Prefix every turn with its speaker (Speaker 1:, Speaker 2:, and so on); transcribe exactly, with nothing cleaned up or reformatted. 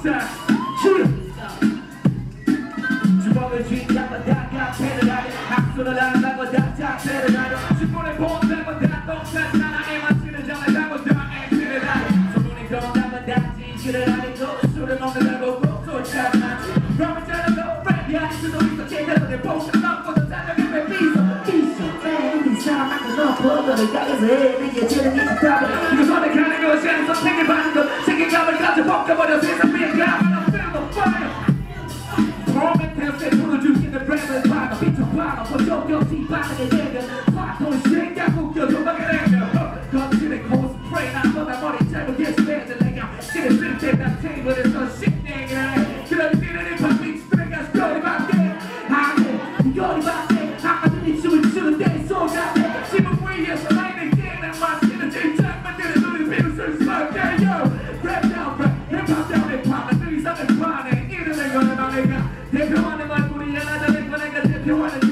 Speaker 1: 자, 주먹을 쥐잡아 다가 패를 하려 악수를 한다고 다자 패를 하려 신문을 본다고 다 똑같은 하나의 마치를 잘한다고 다 액션을 하려 소문이 건다고 다 지시를 하려고 술을 먹는다고 꼭또 참아지 그러면 잘하고 랩이 아닐 수도 있어 제대로 내 복을 넘고도 달려게 왜 미소 미소 빼는 이 사람하고 너 보고를 가려서 해 내게 주는 이 답을 이거 선택하는 것이 아닌 선택을 받는 것 책임감을 가져 벗겨버려 세상 위에 감을 I feel the fire 프로메테우스에 불을 죽이는 랩을 받아 비춰봐라 보조경치 반응에 대면 파도는 쉐이크하고 웃겨 도망게 되면 거칠의 코스프레이 나보다 머리 짧은 예술애들 내가 신을 쓸때난 테이블에서 씹내게 그러니 니는 힙합 믹스트레이가 스토리 밖에 안돼 이거리 밖에 아까도 니 춤을 추는데 속았네 지문 위에서 라인을 깨는 마시는 진짜만들은 눈을 비웃을 수밖에 yo 랩 다운 랩 힙합 다운 힙합 난 그 이상을 파네 이름을 거는 내가 대표하는 얼굴이 하나 다른 거 내가 대표하는